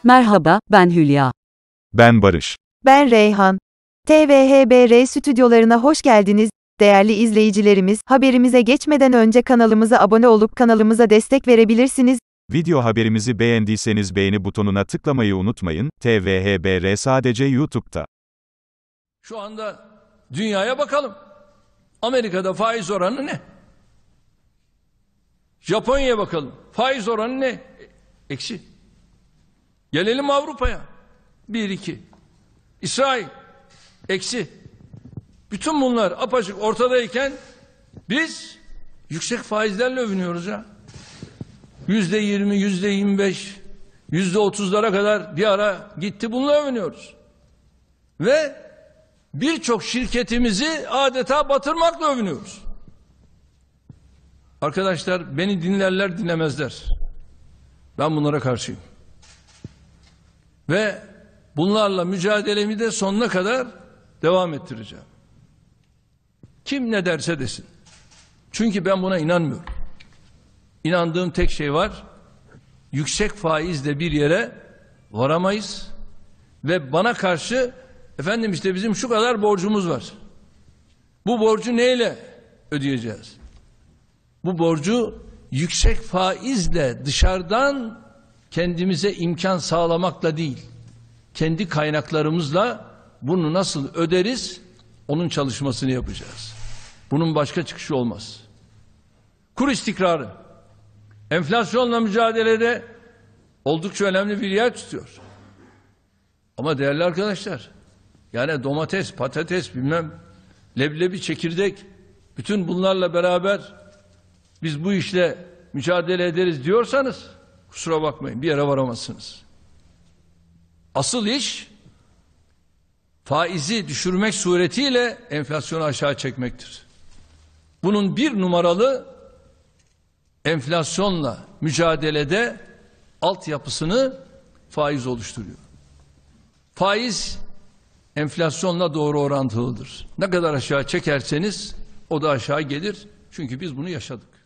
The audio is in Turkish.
Merhaba, ben Hülya. Ben Barış. Ben Reyhan. TVHBR stüdyolarına hoş geldiniz. Değerli izleyicilerimiz, haberimize geçmeden önce kanalımıza abone olup kanalımıza destek verebilirsiniz. Video haberimizi beğendiyseniz beğeni butonuna tıklamayı unutmayın. TVHBR sadece YouTube'da. Şu anda dünyaya bakalım. Amerika'da faiz oranı ne? Japonya'ya bakalım. Faiz oranı ne? Eksi. Gelelim Avrupa'ya. 1-2. İsrail. Eksi. Bütün bunlar apaçık ortadayken biz yüksek faizlerle övünüyoruz ya. %20, %25, %30'lara kadar bir ara gitti, bununla övünüyoruz. Ve birçok şirketimizi adeta batırmakla övünüyoruz. Arkadaşlar, beni dinlerler dinlemezler. Ben bunlara karşıyım. Ve bunlarla mücadelemi de sonuna kadar devam ettireceğim. Kim ne derse desin. Çünkü ben buna inanmıyorum. İnandığım tek şey var. Yüksek faizle bir yere varamayız. Ve bana karşı efendim işte bizim şu kadar borcumuz var. Bu borcu neyle ödeyeceğiz? Bu borcu yüksek faizle dışarıdan kendimize imkan sağlamakla değil, kendi kaynaklarımızla bunu nasıl öderiz, onun çalışmasını yapacağız. Bunun başka çıkışı olmaz. Kur istikrarı, enflasyonla mücadelede oldukça önemli bir yer tutuyor. Ama değerli arkadaşlar, yani domates, patates, bilmem, leblebi, çekirdek, bütün bunlarla beraber biz bu işle mücadele ederiz diyorsanız, kusura bakmayın, bir yere varamazsınız. Asıl iş faizi düşürmek suretiyle enflasyonu aşağı çekmektir. Bunun bir numaralı enflasyonla mücadelede altyapısını faiz oluşturuyor. Faiz enflasyonla doğru orantılıdır. Ne kadar aşağı çekerseniz o da aşağı gelir. Çünkü biz bunu yaşadık.